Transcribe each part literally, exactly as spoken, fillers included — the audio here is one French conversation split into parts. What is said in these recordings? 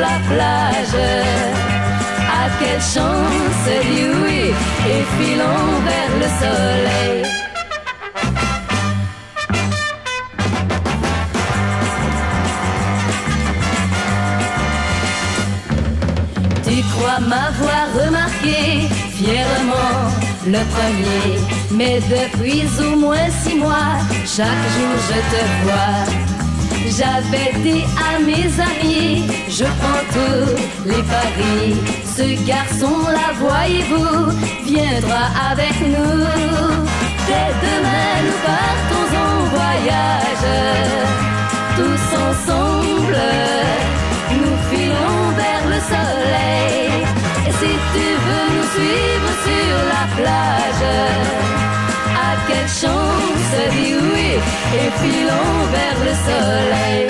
la plage. À quelle chance, dis oui, et filons vers le soleil. Tu crois m'avoir remarqué fièrement le premier, mais depuis au moins six mois, chaque jour je te vois. J'avais dit à mes amis, je prends tous les paris. Ce garçon-là, voyez-vous, viendra avec nous. Dès demain, nous partons en voyage, tous ensemble, nous filons vers le soleil. Et si tu veux nous suivre sur la plage, à quelle chance, dis oui, et filons vers le soleil.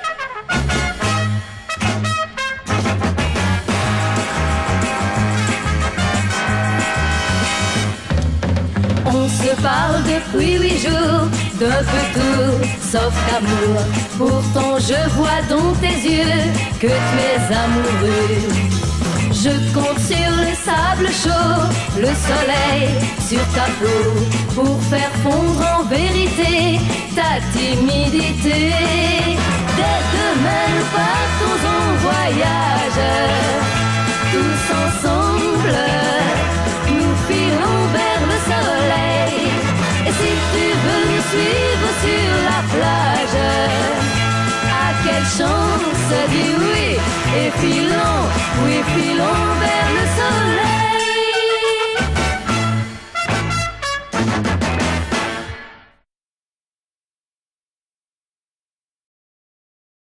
On se parle depuis huit jours, d'un peu tout, sauf qu'amour. Pourtant je vois dans tes yeux que tu es amoureux. Je compte sur le sable chaud, le soleil sur ta peau, pour faire fondre en vérité ta timidité. Dès demain nous partons en voyage, tous ensemble, nous filons vers le soleil. Et si tu veux nous suivre sur la plage, à quelle chance, dis oui, et filons, oui filons vers